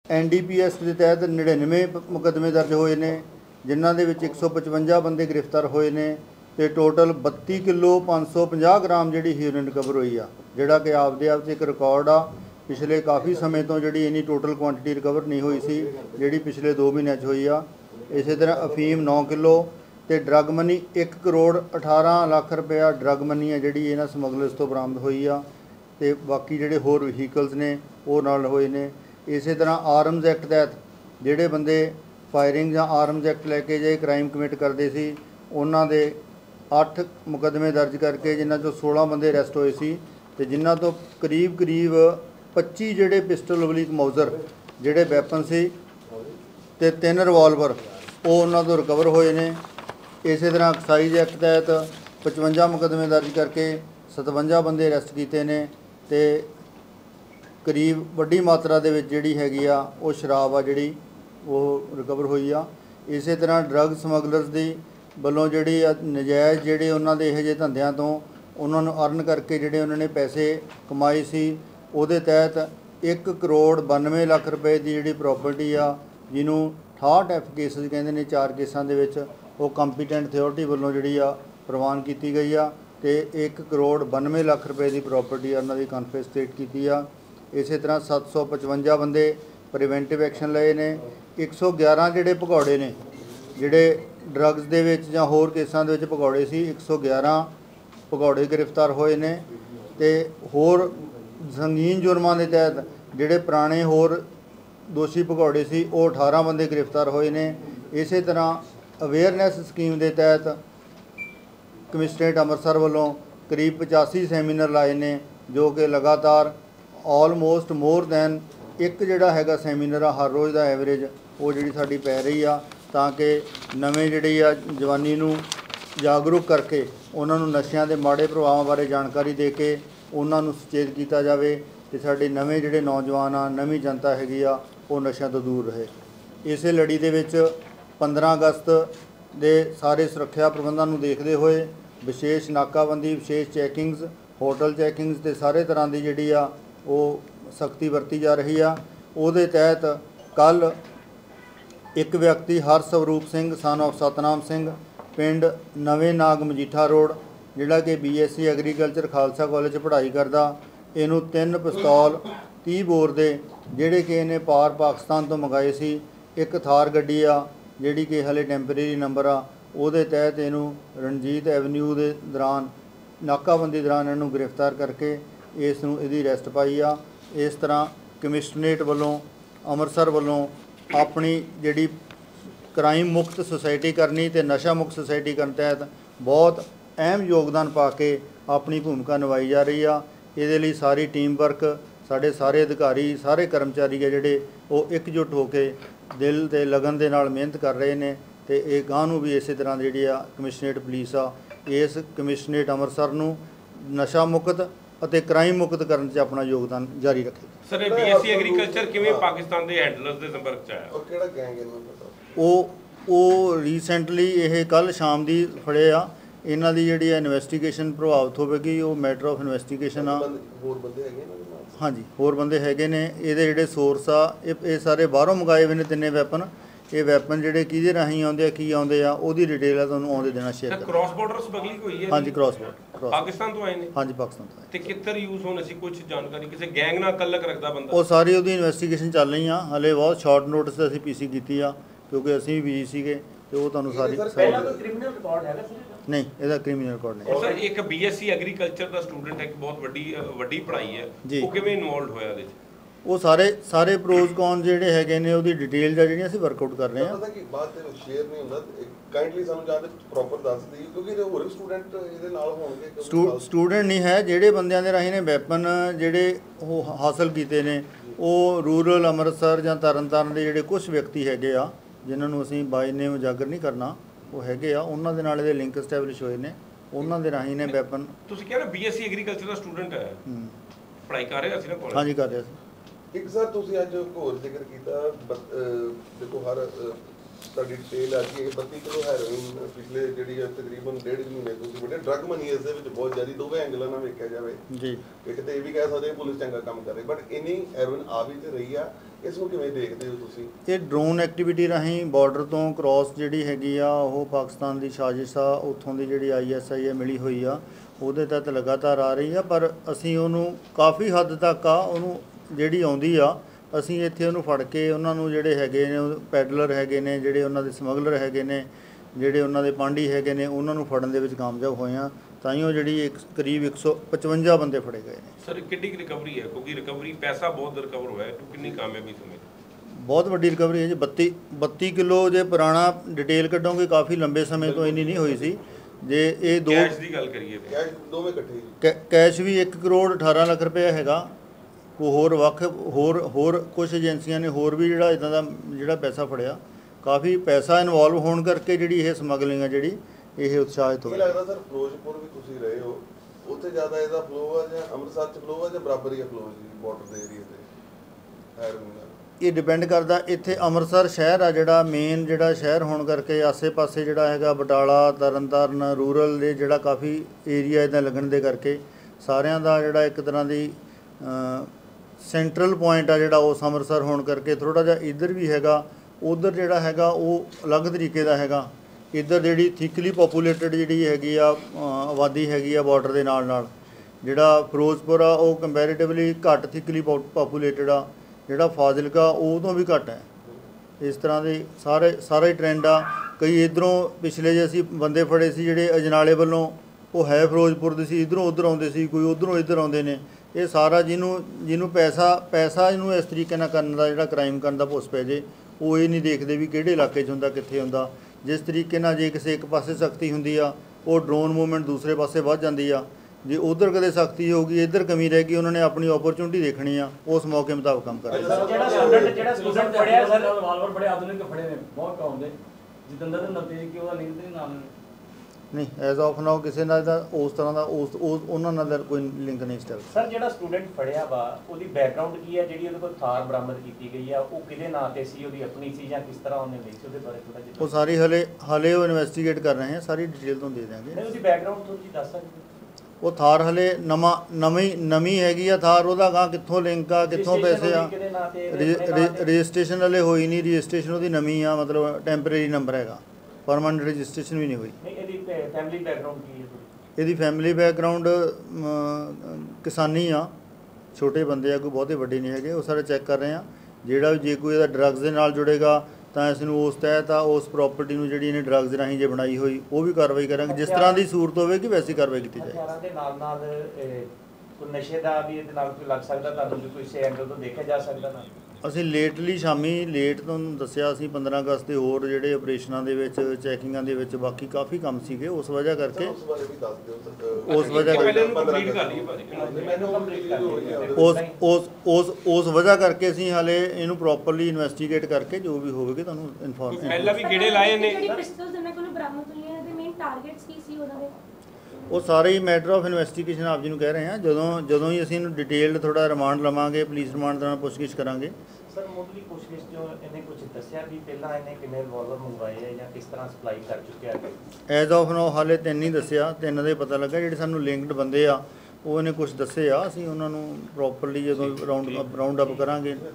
NDPS के तहत 99 मुकदमे दर्ज होए ने, जिन्हां दे विच 155 बंदे गिरफ्तार होए ने ते टोटल 32 किलो 550 ग्राम जिहड़ी हीरोइन रिकवर होई आ, जिहड़ा कि आपदे आप 'च एक रिकॉर्ड आ। पिछले काफ़ी समय तो जिहड़ी इन्नी टोटल क्वांटिटी रिकवर नहीं हुई सी, जिहड़ी पिछले 2 महीनों च हुई आ। इस तरह अफीम 9 किलो ते ड्रग मनी 1 करोड़ 18 लाख रुपया ड्रग मनी है जिहड़ी इन्हां समगलर्स तो बरामद हुई आ। ते बाकी जिहड़े होर व्हीकल्स ने वो नाल होए ने। इस तरह आर्म्स एक्ट तहत जिहड़े बंदे फायरिंग जां आर्म्स एक्ट लैके जे क्राइम कमिट करते सी, उन्हां दे 8 मुकदमे दर्ज करके जिन्हां चों 16 बंदे अरैसट होए सी ते जिन्हां तो करीब 25 जिहड़े पिस्टल ओबलिक मौजर जिहड़े वैपन सी ते 3 रिवाल्वर वो उन्हां तो रिकवर होए ने। इस तरह एक्साइज एक्ट तहत 55 मुकदमे दर्ज करके 57 बंदे अरैसट किए ने ते करीब वड्डी मात्रा दे विच जिहड़ी हैगी आ वो शराब आ जिहड़ी वो रिकवर हुई आ। इस तरह ड्रग समगलर्स दी ਵੱਲੋਂ ਜਿਹੜੀ ਨਜਾਇਜ਼ ਜਿਹੜੇ ਉਹਨਾਂ ਦੇ ਇਹੋ ਜਿਹੇ ਧੰਦਿਆਂ ਤੋਂ ਉਹਨਾਂ ਨੂੰ ਅਰਨ ਕਰਕੇ ਜਿਹੜੇ ਉਹਨਾਂ ਨੇ ਪੈਸੇ ਕਮਾਏ ਸੀ, ਉਹਦੇ ਤਹਿਤ 1 ਕਰੋੜ 92 ਲੱਖ ਰੁਪਏ ਦੀ ਜਿਹੜੀ ਪ੍ਰੋਪਰਟੀ ਆ, ਜਿਹਨੂੰ 68 F ਕੇਸਿਸ ਕਹਿੰਦੇ ਨੇ, 4 ਕੇਸਾਂ ਦੇ ਵਿੱਚ ਉਹ ਕੰਪੀਟੈਂਟ ਅਥਾਰਟੀ ਵੱਲੋਂ ਜਿਹੜੀ ਆ ਪ੍ਰਵਾਨ ਕੀਤੀ ਗਈ ਆ ਤੇ 1 ਕਰੋੜ 92 ਲੱਖ ਰੁਪਏ ਦੀ ਪ੍ਰੋਪਰਟੀ ਉਹਨਾਂ ਦੀ ਕਨਫਿਸਕੇਟ ਕੀਤੀ ਆ। ਇਸੇ ਤਰ੍ਹਾਂ 755 ਬੰਦੇ ਪ੍ਰੀਵੈਂਟਿਵ ਐਕਸ਼ਨ ਲਏ ਨੇ। 111 ਜਿਹੜੇ ਭਗੌੜੇ ਨੇ ਜਿਹੜੇ ਡਰੱਗਸ ਦੇ ਵਿੱਚ ਜਾਂ ਹੋਰ ਕੇਸਾਂ ਦੇ ਵਿੱਚ ਭਗੌੜੇ ਸੀ, 111 ਭਗੌੜੇ ਗ੍ਰਿਫਤਾਰ ਹੋਏ ਨੇ ਤੇ ਹੋਰ ਸੰਗੀਨ ਜੁਰਮਾਂ ਦੇ ਤਹਿਤ ਜਿਹੜੇ ਪੁਰਾਣੇ ਹੋਰ ਦੋਸ਼ੀ ਭਗੌੜੇ ਸੀ ਉਹ 18 ਬੰਦੇ ਗ੍ਰਿਫਤਾਰ ਹੋਏ ਨੇ। ਇਸੇ ਤਰ੍ਹਾਂ ਅਵੇਅਰਨੈਸ ਸਕੀਮ ਦੇ ਤਹਿਤ ਕਮਿਸ਼ਨਰੇਟ ਅੰਮ੍ਰਿਤਸਰ ਵੱਲੋਂ ਕਰੀਬ 85 ਸੈਮੀਨਾਰ ਲਾਏ ਨੇ, ਜੋ ਕਿ ਲਗਾਤਾਰ ਆਲਮੋਸਟ ਮੋਰ ਦੈਨ ਇੱਕ ਜਿਹੜਾ ਹੈਗਾ ਸੈਮੀਨਾਰ ਆ ਹਰ ਰੋਜ਼ ਦਾ ਐਵਰੇਜ ਉਹ ਜਿਹੜੀ ਸਾਡੀ ਪੈ ਰਹੀ ਆ, ਤਾਂ ਕਿ ਨਵੇਂ ਜਿਹੜੀ ਆ ਜਵਾਨੀ ਨੂੰ ਜਾਗਰੂਕ ਕਰਕੇ ਉਹਨਾਂ ਨੂੰ ਨਸ਼ਿਆਂ ਦੇ ਮਾੜੇ ਪ੍ਰਭਾਵਾਂ ਬਾਰੇ ਜਾਣਕਾਰੀ ਦੇ ਕੇ ਉਹਨਾਂ ਨੂੰ ਸੁਚੇਤ ਕੀਤਾ ਜਾਵੇ ਤੇ ਸਾਡੇ ਨਵੇਂ ਜਿਹੜੇ ਨੌਜਵਾਨ ਆ, ਨਵੀਂ ਜਨਤਾ ਹੈਗੀ ਆ, ਉਹ ਨਸ਼ਿਆਂ ਤੋਂ ਦੂਰ ਰਹੇ। ਇਸੇ ਲੜੀ ਦੇ ਵਿੱਚ 15 ਅਗਸਤ ਦੇ ਸਾਰੇ ਸੁਰੱਖਿਆ ਪ੍ਰਬੰਧਾਂ ਨੂੰ ਦੇਖਦੇ ਹੋਏ ਵਿਸ਼ੇਸ਼ ਨਾਕਾਬੰਦੀ, ਵਿਸ਼ੇਸ਼ ਚੈਕਿੰਗਸ, ਹੋਟਲ ਚੈਕਿੰਗਸ ਤੇ ਸਾਰੇ ਤਰ੍ਹਾਂ ਦੀ ਜਿਹੜੀ ਆ ਉਹ ਸਖਤੀ ਵਰਤੀ ਜਾ ਰਹੀ ਆ। ਉਹਦੇ ਤਹਿਤ ਕੱਲ੍ਹ ਇੱਕ ਵਿਅਕਤੀ ਹਰਸਵਰੂਪ ਸਿੰਘ ਸਨ ਆਫ ਸਤਨਾਮ ਸਿੰਘ ਪਿੰਡ ਨਵੇਂ ਨਾਗ ਮਜੀਠਾ ਰੋਡ, ਜਿਹੜਾ ਕਿ BSc ਐਗਰੀਕਲਚਰ ਖਾਲਸਾ ਕਾਲਜ 'ਚ ਪੜ੍ਹਾਈ ਕਰਦਾ, ਇਹਨੂੰ 3 ਪਿਸਤੌਲ 30 ਬੋਰ ਦੇ ਜਿਹੜੇ ਕਿ ਇਹਨੇ ਪਾਰ ਪਾਕਿਸਤਾਨ ਤੋਂ ਮੰਗਾਏ ਸੀ, ਇੱਕ ਥਾਰ ਗੱਡੀ ਆ ਜਿਹੜੀ ਕਿ ਹਲੇ ਟੈਂਪਰੇਰੀ ਨੰਬਰ ਆ, ਉਹਦੇ ਤਹਿਤ ਇਹਨੂੰ ਰਣਜੀਤ ਐਵਨਿਊ ਦੇ ਦੌਰਾਨ ਨਾਕਾਬੰਦੀ ਦੌਰਾਨ ਇਹਨੂੰ ਗ੍ਰਿਫਤਾਰ ਕਰਕੇ ਇਸ ਨੂੰ ਇਹਦੀ ਅਰੈਸਟ ਪਾਈ ਆ। ਇਸ ਤਰ੍ਹਾਂ ਕਮਿਸ਼ਨਰੇਟ ਵੱਲੋਂ ਅੰਮ੍ਰਿਤਸਰ ਵੱਲੋਂ ਆਪਣੀ ਜਿਹੜੀ ਕ੍ਰਾਈਮ ਮੁਕਤ ਸੁਸਾਇਟੀ ਕਰਨੀ ਤੇ ਨਸ਼ਾ ਮੁਕਤ ਸੁਸਾਇਟੀ ਕਰਨ ਤਹਿਤ ਬਹੁਤ ਅਹਿਮ ਯੋਗਦਾਨ ਪਾ ਕੇ ਆਪਣੀ ਭੂਮਿਕਾ ਨਿਭਾਈ ਜਾ ਰਹੀ ਆ। ਇਹਦੇ ਲਈ ਸਾਰੀ ਟੀਮ ਵਰਕ, ਸਾਡੇ ਸਾਰੇ ਅਧਿਕਾਰੀ, ਸਾਰੇ ਕਰਮਚਾਰੀ ਆ ਜਿਹੜੇ ਉਹ ਇਕਜੁੱਟ ਹੋ ਕੇ ਦਿਲ ਤੇ ਲਗਨ ਦੇ ਨਾਲ ਮਿਹਨਤ ਕਰ ਰਹੇ ਨੇ ਤੇ ਇਹ ਗਾਂਹ ਨੂੰ ਵੀ ਇਸੇ ਤਰ੍ਹਾਂ ਜਿਹੜੀ ਆ ਕਮਿਸ਼ਨਰੇਟ ਪੁਲਿਸ ਆ ਇਸ ਕਮਿਸ਼ਨਰੇਟ ਅੰਮ੍ਰਿਤਸਰ ਨੂੰ ਨਸ਼ਾ ਮੁਕਤ ਅਤੇ ਕ੍ਰਾਈਮ ਮੁਕਤ ਕਰਨ 'ਚ ਆਪਣਾ ਯੋਗਦਾਨ ਜਾਰੀ ਰੱਖੇ। ਸਰ ਇਹ BSc ਐਗਰੀਕਲਚਰ ਕਿਵੇਂ ਪਾਕਿਸਤਾਨ ਦੇ ਹੈਂਡਲਰਸ ਦੇ ਸੰਪਰਕ 'ਚ ਆਇਆ? ਉਹ ਕਿਹੜਾ ਗੈਂਗ ਇਹਨਾਂ ਦਾ? ਉਹ ਰੀਸੈਂਟਲੀ ਇਹ ਕੱਲ੍ਹ ਸ਼ਾਮ ਦੀ ਫੜੇ ਆ। ਇਹਨਾਂ ਦੀ ਜਿਹੜੀ ਇਨਵੈਸਟੀਗੇਸ਼ਨ ਪ੍ਰਭਾਵਿਤ ਹੋਵੇਗੀ, ਉਹ ਮੈਟਰ ਆਫ ਇਨਵੈਸਟੀਗੇਸ਼ਨ ਆ। ਹੋਰ ਬੰਦੇ ਹੈਗੇ ਇਹਨਾਂ ਦੇ ਨਾਲ? ਹਾਂਜੀ, ਹੋਰ ਬੰਦੇ ਹੈਗੇ ਨੇ। ਇਹਦੇ ਜਿਹੜੇ ਸੋਰਸ ਆ ਇਹ ਸਾਰੇ ਬਾਹਰੋਂ ਮੰਗਾਏ ਹੋਏ ਨੇ, 3 ਵੈਪਨ। ਇਹ ਵੈਪਨ ਜਿਹੜੇ ਕਿਹਦੇ ਰਾਹੀਂ ਆਉਂਦੇ ਆ, ਕੀ ਆਉਂਦੇ ਆ, ਉਹਦੀ ਡਿਟੇਲ ਆ ਤੁਹਾਨੂੰ ਆਉਂਦੇ ਦੇਣਾ ਸ਼ੇਅਰ ਕਰਾਂਗੇ। ਕ੍ਰਾਸ ਬਾਰਡਰ ਸਮਗਲਿੰਗ ਹੋਈ ਹੈ? ਹਾਂਜੀ, ਕ੍ਰਾਸ ਬਾਰਡਰ ਪਾਕਿਸਤਾਨ ਤੋਂ ਆਏ ਨੇ? ਹਾਂਜੀ, ਪਾਕਿਸਤਾਨ ਤੋਂ ਆਏ। ਤੇ ਕਿੱਧਰ ਯੂਜ਼ ਹੋਣ ਅਸੀਂ ਕੁਝ ਜਾਣਕਾਰੀ, ਕਿਸੇ ਗੈਂਗ ਨਾਲ ਤਾਲੁਕ ਰੱਖਦਾ ਬੰਦਾ? ਉਹ ਸਾਰੀ ਉਹਦੀ ਇਨਵੈਸਟੀਗੇਸ਼ਨ ਚੱਲ ਰਹੀ ਆ। ਹਲੇ ਬਹੁਤ ਸ਼ਾਰਟ ਨੋਟਿਸ ਤੇ ਅਸੀਂ PC ਕੀਤੀ ਆ ਕਿਉਂਕਿ ਅਸੀਂ ਵੀ ਬਿਜੀ ਸੀਗੇ ਤੇ ਉਹ ਤੁਹਾਨੂੰ ਸਾਰੀ ਪਹਿਲਾਂ ਕੋਈ ਕ੍ਰਿਮੀਨਲ ਰਿਕਾਰਡ ਹੈਗਾ ਸੀ? ਨਹੀਂ, ਇਹਦਾ ਕ੍ਰਿਮੀਨਲ ਰਿਕਾਰਡ ਨਹੀਂ। ਸਰ ਇੱਕ BSc ਐਗਰੀਕਲਚਰ ਦਾ ਸਟੂਡੈਂਟ ਹੈ, ਇੱਕ ਬਹੁਤ ਵੱਡੀ ਪੜ੍ਹਾਈ ਹੈ, ਉਹ ਕਿਵੇਂ ਇਨਵੋਲਵਡ ਹੋਇਆ ਇਹਦੇ 'ਚ? ਉਹ ਸਾਰੇ ਪ੍ਰੋਜ਼ ਕੌਨ ਜਿਹੜੇ ਹੈਗੇ ਨੇ ਉਹਦੀ ਡਿਟੇਲ ਜਿਹੜੀਆਂ ਅਸੀਂ ਵਰਕਆਊਟ ਕਰ ਰਹੇ ਹਾਂ। ਪਤਾ ਕਿ ਬਾਅਦ ਦੇ ਵਿੱਚ ਸ਼ੇਅਰ ਨਹੀਂ ਹੁੰਦਾ, ਕਾਈਂਡਲੀ ਸਾਨੂੰ ਜਾਂ ਤਾਂ ਪ੍ਰੋਪਰ ਦੱਸ ਦਿਓ ਕਿਉਂਕਿ ਇਹਦੇ ਹੋਰ ਸਟੂਡੈਂਟ ਇਹਦੇ ਨਾਲ ਹੋਣਗੇ। ਸਟੂਡੈਂਟ ਨਹੀਂ ਹੈ, ਜਿਹੜੇ ਬੰਦਿਆਂ ਦੇ ਰਾਹੀਂ ਨੇ ਵੈਪਨ ਜਿਹੜੇ ਉਹ ਹਾਸਲ ਕੀਤੇ ਨੇ ਉਹ ਰੂਰਲ ਅੰਮ੍ਰਿਤਸਰ ਜਾਂ ਤਰਨਤਾਰਨ ਦੇ ਜਿਹੜੇ ਕੁਝ ਵਿਅਕਤੀ ਹੈਗੇ ਆ, ਜਿਨ੍ਹਾਂ ਨੂੰ ਅਸੀਂ ਬਾਈ ਨੇਮ ਉਜਾਗਰ ਨਹੀਂ ਕਰਨਾ, ਉਹ ਹੈਗੇ ਆ, ਉਹਨਾਂ ਦੇ ਨਾਲ ਇਹਦੇ ਲਿੰਕ ਐਸਟੈਬਲਿਸ਼ ਹੋਏ ਨੇ, ਉਹਨਾਂ ਦੇ ਰਾਹੀਂ ਨੇ ਵੈਪਨ। ਤੁਸੀਂ ਕਿਹਾ ਨਾ BSc ਐਗਰੀਕਲਚਰ ਦਾ ਸਟੂਡੈਂਟ ਹੈ, ਪੜ੍ਹਾਈ ਕਰ ਰਿਹਾ ਸੀ ਨਾ ਕਾਲਜ? ਹਾਂਜੀ, ਕਰ ਰਿਹਾ ਸੀ। ਇੱਕ ਸਰ ਤੁਸੀਂ ਅੱਜ ਹੋਰ ਜ਼ਿਕਰ ਕੀਤਾ, ਦੇਖੋ ਹਰ ਤੁਹਾਡੀ ਡਿਟੇਲ ਆ ਕਿ 32 ਕਿਲੋ ਹੈਰੋਇਨ ਪਿਛਲੇ ਜਿਹੜੀ ਤਕਰੀਬਨ 1.5 ਮਹੀਨੇ ਤੁਸੀਂ ਬੜੇ ਡਰੱਗ ਮਨੀ ਇਸ ਦੇ ਵਿੱਚ ਬਹੁਤ ਜ਼ਿਆਦਾ ਦੋਵੇਂ ਐਂਗਲਾਂ ਨਾਲ ਵੇਖਿਆ ਜਾਵੇ ਜੀ। ਇੱਕ ਤਾਂ ਇਹ ਵੀ ਕਹਿ ਸਕਦੇ ਪੁਲਿਸ ਚੰਗਾ ਕੰਮ ਕਰ ਰਹੀ, ਬਟ ਇੰਨੀ ਹੈਰੋਇਨ ਆ ਵੀ ਤੇ ਰਹੀ ਆ ਇਸ ਨੂੰ ਕਿਵੇਂ ਦੇਖਦੇ ਹੋ ਤੁਸੀਂ? ਇਹ ਡਰੋਨ ਐਕਟੀਵਿਟੀ ਰਾਹੀਂ ਬਾਰਡਰ ਤੋਂ ਕ੍ਰਾਸ ਜਿਹੜੀ ਹੈਗੀ ਆ ਉਹ ਪਾਕਿਸਤਾਨ ਦੀ ਸਾਜ਼ਿਸ਼ ਆ, ਉੱਥੋਂ ਦੀ ਜਿਹੜੀ ISI ਹੈ ਮਿਲੀ ਹੋਈ ਆ, ਉਹਦੇ ਤਹਿਤ ਲਗਾਤਾਰ ਆ ਰਹੀ ਆ। ਪਰ ਅਸੀਂ ਉਹਨੂੰ ਕਾਫੀ ਹੱਦ ਤੱਕ ਆ ਉਹਨੂੰ ਜਿਹੜੀ ਆਉਂਦੀ ਆ ਅਸੀਂ ਇੱਥੇ ਉਹਨੂੰ ਫੜ ਕੇ ਉਹਨਾਂ ਨੂੰ ਜਿਹੜੇ ਹੈਗੇ ਨੇ ਪੈਡਲਰ ਹੈਗੇ ਨੇ, ਜਿਹੜੇ ਉਹਨਾਂ ਦੇ ਸਮਗਲਰ ਹੈਗੇ ਨੇ, ਜਿਹੜੇ ਉਹਨਾਂ ਦੇ ਪਾਂਡੀ ਹੈਗੇ ਨੇ, ਉਹਨਾਂ ਨੂੰ ਫੜਨ ਦੇ ਵਿੱਚ ਕਾਮਯਾਬ ਹੋਏ ਆ। ਤਾਂ ਹੀ ਉਹ ਜਿਹੜੀ ਕਰੀਬ 155 ਬੰਦੇ ਫੜੇ ਗਏ ਨੇ। ਸਰ ਕਿੰਨੀ ਰਿਕਵਰੀ ਹੈ, ਕਿਉਂਕਿ ਰਿਕਵਰੀ ਪੈਸਾ ਬਹੁਤ ਰਿਕਵਰ ਹੋਇਆ ਹੈ, ਕਿੰਨੀ ਕਾਮਯਾਬੀ ਸਮੇਂ? ਬਹੁਤ ਵੱਡੀ ਰਿਕਵਰੀ ਹੈ ਜੀ। 32 ਕਿਲੋ ਜੇ ਪੁਰਾਣਾ ਡਿਟੇਲ ਕੱਢੋਗੇ ਕਾਫੀ ਲੰਬੇ ਸਮੇਂ ਤੋਂ ਇੰਨੀ ਨਹੀਂ ਹੋਈ ਸੀ। ਜੇ ਇਹ ਦੋ ਕੈਸ਼ ਦੀ ਗੱਲ ਕਰੀਏ ਕੈਸ਼ ਦੋਵੇਂ ਇਕੱਠੇ ਹੀ? ਕੈਸ਼ ਵੀ 1 ਕਰੋੜ 18 ਲੱਖ ਰੁਪਏ ਹੈਗਾ। ਕੋ ਹੋਰ ਕੁਝ ਏਜੰਸੀਆਂ ਨੇ ਹੋਰ ਵੀ ਜਿਹੜਾ ਇਦਾਂ ਦਾ ਜਿਹੜਾ ਪੈਸਾ ਫੜਿਆ। ਕਾਫੀ ਪੈਸਾ ਇਨਵੋਲਵ ਹੋਣ ਕਰਕੇ ਜਿਹੜੀ ਇਹ ਸਮਗਲਿੰਗ ਹੈ ਜਿਹੜੀ ਇਹ ਉਤਸ਼ਾਹਿਤ ਹੋਈ। ਕੀ ਲੱਗਦਾ ਸਰ ਫਿਰੋਜ਼ਪੁਰ ਵੀ ਤੁਸੀਂ ਰਹੇ ਹੋ, ਉੱਥੇ ਜ਼ਿਆਦਾ ਇਹਦਾ ਫਲੋ ਆ ਜਾਂ ਅੰਮ੍ਰਿਤਸਰ 'ਚ ਫਲੋ ਆ ਜਾਂ ਬਰਾਬਰ ਹੀ ਫਲੋ ਜੀ ਬਾਰਡਰ ਦੇ ਏਰੀਆ ਤੇ ਹੈਰੋਇਨ ਦਾ? ਇਹ ਡਿਪੈਂਡ ਕਰਦਾ। ਇੱਥੇ ਅੰਮ੍ਰਿਤਸਰ ਸ਼ਹਿਰ ਆ ਜਿਹੜਾ ਮੇਨ ਜਿਹੜਾ ਸ਼ਹਿਰ ਹੋਣ ਕਰਕੇ ਆਸੇ-ਪਾਸੇ ਜਿਹੜਾ ਹੈਗਾ ਬਟਾਲਾ, ਤਰਨਤਾਰਨ, ਰੂਰਲ ਦੇ ਜਿਹੜਾ ਕਾਫੀ ਏਰੀਆ ਇੱਦਾਂ ਲੱਗਣ ਦੇ ਕਰਕੇ ਸਾਰਿਆਂ ਦਾ ਜਿਹੜਾ ਇੱਕ ਤਰ੍ਹਾਂ ਦੀ ਸੈਂਟਰਲ ਪੁਆਇੰਟ ਆ ਜਿਹੜਾ ਉਸ ਅੰਮ੍ਰਿਤਸਰ ਹੋਣ ਕਰਕੇ ਥੋੜ੍ਹਾ ਜਿਹਾ ਇੱਧਰ ਵੀ ਹੈਗਾ, ਉੱਧਰ ਜਿਹੜਾ ਹੈਗਾ ਉਹ ਅਲੱਗ ਤਰੀਕੇ ਦਾ ਹੈਗਾ। ਇੱਧਰ ਜਿਹੜੀ ਥਿਕਲੀ ਪੋਪੂਲੇਟਡ ਜਿਹੜੀ ਹੈਗੀ ਆ ਆਬਾਦੀ ਹੈਗੀ ਆ ਬਾਰਡਰ ਦੇ ਨਾਲ ਜਿਹੜਾ ਫਿਰੋਜ਼ਪੁਰ ਆ ਉਹ ਕੰਪੈਰੀਟਿਵਲੀ ਘੱਟ ਥਿਕਲੀ ਪੋਪੂਲੇਟਡ ਆ। ਜਿਹੜਾ ਫਾਜ਼ਿਲਕਾ ਉਹ ਤੋਂ ਵੀ ਘੱਟ ਹੈ। ਇਸ ਤਰ੍ਹਾਂ ਦੇ ਸਾਰਾ ਹੀ ਟ੍ਰੈਂਡ ਆ। ਕਈ ਇੱਧਰੋਂ ਪਿਛਲੇ ਜੇ ਅਸੀਂ ਬੰਦੇ ਫੜੇ ਸੀ ਜਿਹੜੇ ਅਜਨਾਲੇ ਵੱਲੋਂ, ਉਹ ਹੈ ਫਿਰੋਜ਼ਪੁਰ ਦੇ ਸੀ, ਇੱਧਰੋਂ ਉੱਧਰ ਆਉਂਦੇ ਸੀ, ਕੋਈ ਉੱਧਰੋਂ ਇੱਧਰ ਆਉਂਦੇ ਨੇ। ਇਹ ਸਾਰਾ ਜਿਹਨੂੰ ਪੈਸਾ ਇਹਨੂੰ ਇਸ ਤਰੀਕੇ ਨਾਲ ਕਰਨ ਦਾ ਜਿਹੜਾ ਕ੍ਰਾਈਮ ਕਰਨ ਦਾ ਭੁੱਸ ਪੈ ਜੇ, ਉਹ ਇਹ ਨਹੀਂ ਦੇਖਦੇ ਵੀ ਕਿਹੜੇ ਇਲਾਕੇ 'ਚ ਹੁੰਦਾ, ਕਿੱਥੇ ਹੁੰਦਾ। ਜਿਸ ਤਰੀਕੇ ਨਾਲ ਜੇ ਕਿਸੇ ਇੱਕ ਪਾਸੇ ਸਖਤੀ ਹੁੰਦੀ ਆ ਉਹ ਡਰੋਨ ਮੂਵਮੈਂਟ ਦੂਸਰੇ ਪਾਸੇ ਵੱਧ ਜਾਂਦੀ ਆ। ਜੇ ਉਧਰ ਕਦੇ ਸਖਤੀ ਹੋਊਗੀ ਇੱਧਰ ਕਮੀ ਰਹਿ ਗਈ, ਉਹਨਾਂ ਨੇ ਆਪਣੀ ਓਪਰਚੁਨਿਟੀ ਦੇਖਣੀ ਆ, ਉਸ ਮੌਕੇ ਮੁਤਾਬਕ ਕੰਮ ਕਰਨਾ। ਜਿਹੜਾ ਸਟੂਡੈਂਟ ਪੜਿਆ ਸਰ ਰਿਵਾਲਵਰ ਬੜੇ ਆਧੁਨਿਕ ਫੜੇ ਨੇ, ਬਹੁਤ ਕੰਮ ਦੇ ਜਿੱਦਾਂ ਦਾ ਨਤੀਜੇ ਕਿ ਉਹਦਾ ਲਿੰਕ ਤੇ ਨਾਮ ਨਹੀਂ ਐਜ਼ ਆਫ ਨਾਓ ਕਿਸੇ ਨਾਲ ਦਾ ਉਸ ਤਰ੍ਹਾਂ ਦਾ ਉਹਨਾਂ ਨਾਲ ਕੋਈ ਲਿੰਕ ਨਹੀਂ ਸਟੈਲ। ਸਰ ਜਿਹੜਾ ਸਟੂਡੈਂਟ ਫੜਿਆ ਵਾ ਉਹਦੀ ਬੈਕਗ੍ਰਾਉਂਡ ਕੀ ਹੈ, ਜਿਹੜੀ ਉਹਦੇ ਕੋਲ ਥਾਰ ਬਰਾਮਦ ਕੀਤੀ ਗਈ ਆ ਉਹ ਕਿਹਦੇ ਨਾਂ ਤੇ ਸੀ, ਉਹਦੀ ਆਪਣੀ ਸੀ ਜਾਂ ਕਿਸ ਤਰ੍ਹਾਂ ਉਹਨੇ ਲਈ ਸੀ, ਉਹਦੇ ਬਾਰੇ ਥੋੜਾ ਜਿਹਾ? ਉਹ ਸਾਰੀ ਹਲੇ ਉਹ ਇਨਵੈਸਟੀਗੇਟ ਕਰ ਰਹੇ ਹਾਂ, ਸਾਰੀ ਡਿਟੇਲ ਤੁਹਾਨੂੰ ਦੇ ਦਿਆਂਗੇ। ਨਹੀਂ ਉਹਦੀ ਬੈਕਗ੍ਰਾਉਂਡ ਥੋੜੀ ਜਿਹੀ ਦੱਸ ਸਕਦੇ? ਉਹ ਥਾਰ ਹਲੇ ਨਵੀਂ ਹੈਗੀ ਆ ਥਾਰ, ਉਹਦਾ ਗਾਂ ਕਿੱਥੋਂ ਲਿੰਕ ਆ, ਕਿੱਥੋਂ ਪੈਸੇ ਆ। ਰਜਿਸਟ੍ਰੇਸ਼ਨ ਹਲੇ ਹੋਈ ਨਹੀਂ, ਰਜਿਸਟ੍ਰੇਸ਼ਨ ਉਹਦੀ ਨਵੀਂ ਆ, ਮਤਲਬ ਟੈਂਪਰੇਰੀ ਨੰਬਰ ਹੈਗਾ, ਪਰਮਾਨੈਂਟ ਰਜਿਸਟ੍ਰੇਸ਼ਨ ਵੀ ਨਹੀਂ ਹੋਈ। ਇਹਦੀ ਫੈਮਿਲੀ ਬੈਕਗ੍ਰਾਉਂਡ ਕੀ ਹੈ? ਇਹਦੀ ਫੈਮਿਲੀ ਬੈਕਗ੍ਰਾਉਂਡ ਕਿਸਾਨੀ ਆ, ਛੋਟੇ ਬੰਦੇ ਆ, ਕੋਈ ਬਹੁਤੇ ਵੱਡੇ ਨਹੀਂ ਹੈਗੇ। ਉਹ ਸਾਰੇ ਚੈੱਕ ਕਰ ਰਹੇ ਆ। ਜਿਹੜਾ ਜੇ ਕੋਈ ਇਹਦਾ ਡਰੱਗਸ ਦੇ ਨਾਲ ਜੁੜੇਗਾ ਤਾਂ ਇਸ ਨੂੰ ਉਸ ਤਹਿਤ ਆ ਉਸ ਪ੍ਰਾਪਰਟੀ ਨੂੰ ਜਿਹੜੀ ਇਹਨੇ ਡਰੱਗਸ ਰਾਹੀਂ ਜੇ ਬਣਾਈ ਹੋਈ ਉਹ ਵੀ ਕਾਰਵਾਈ ਕਰਾਂਗੇ। ਜਿਸ ਤਰ੍ਹਾਂ ਦੀ ਸੂਰਤ ਹੋਵੇਗੀ ਵੈਸੀ ਕਾਰਵਾਈ ਕੀਤੀ ਜਾਏਗੀ। ਹਥਿਆਰਾਂ ਦੇ ਨਾਲ ਕੋਈ ਨਸ਼ੇ ਦਾ ਵੀ ਇਹਦੇ ਨਾਲ ਕੋਈ ਲੱਗ ਸਕਦਾ ਤੁਹਾਨੂੰ, ਵੀ ਕੋਈ ਐਂਗਲ ਤੋਂ ਦੇਖਿਆ ਜਾ ਸਕਦਾ ਨਾ? ਅਸੀਂ ਸ਼ਾਮੀ ਤੁਹਾਨੂੰ ਦੱਸਿਆ ਸੀ 15 ਅਗਸਤ ਦੇ ਹੋਰ ਜਿਹੜੇ ਆਪਰੇਸ਼ਨਾਂ ਦੇ ਵਿੱਚ ਚੈਕਿੰਗਾਂ ਦੇ ਵਿੱਚ ਬਾਕੀ ਕਾਫੀ ਕੰਮ ਸੀਗੇ, ਉਸ ਵਜ੍ਹਾ ਕਰਕੇ ਉਸ ਬਾਰੇ ਵੀ ਦੱਸ ਦਿਓ। ਉਸ ਵਜ੍ਹਾ ਕਰਕੇ ਉਸ ਵਜ੍ਹਾ ਕਰਕੇ ਅਸੀਂ ਹਾਲੇ ਇਹਨੂੰ ਪ੍ਰੋਪਰਲੀ ਇਨਵੈਸਟੀਗੇਟ ਕਰਕੇ ਜੋ ਵੀ ਹੋਵੇਗੀ ਤੁਹਾਨੂੰ ਇਨਫੋਰਮ ਪਹਿਲਾਂ ਵੀ ਕਿਹੜੇ ਲਾਏ ਨੇ? ਜਿਹੜੀ ਪਿਸਟਲਸ ਇਹਨਾਂ ਕੋਲ ਬਰਾਮਦ ਹੋਈਆਂ ਤੇ ਮੇਨ ਟਾਰਗੇਟਸ ਕੀ ਸੀ ਉਹਨਾਂ ਦੇ? ਉਹ ਸਾਰੇ ਹੀ ਮੈਟਰ ਆਫ ਇਨਵੈਸਟੀਗੇਸ਼ਨ ਆਪ ਜੀ ਨੂੰ ਕਹਿ ਰਹੇ ਹਾਂ। ਜਦੋਂ ਹੀ ਅਸੀਂ ਇਹਨੂੰ ਡਿਟੇਲਡ ਥੋੜਾ ਰਿਮਾਂਡ ਲਵਾਂਗੇ, ਪੁਲਿਸ ਰਿਮਾਂਡ ਨਾਲ ਪੁੱਛਗਿੱਛ ਕਰਾਂਗੇ। ਸਰ ਮੁੱਢਲੀ ਪੁੱਛਗਿੱਛ ਜੋ ਇਹਨੇ ਕੁਝ ਦੱਸਿਆ ਵੀ ਪਹਿਲਾਂ ਇਹਨੇ ਕਿੰਨੇ ਰਿਵਾਲਵਰ ਮੰਗਵਾਏ ਆ ਜਾਂ ਕਿਸ ਤਰ੍ਹਾਂ ਸਪਲਾਈ ਕਰ ਚੁੱਕਿਆ ਹੈ? ਐਜ਼ ਆਫ ਨਾਓ ਹਾਲੇ 3 ਹੀ ਦੱਸਿਆ, 3 ਦੇ ਪਤਾ ਲੱਗਾ। ਜਿਹੜੇ ਸਾਨੂੰ ਲਿੰਕਡ ਬੰਦੇ ਆ ਉਹ ਇਹਨੇ ਕੁਝ ਦੱਸੇ ਆ, ਅਸੀਂ ਉਹਨਾਂ ਨੂੰ ਪ੍ਰੋਪਰਲੀ ਜਦੋਂ ਰਾਉਂਡ ਅਪ ਕਰਾਂਗੇ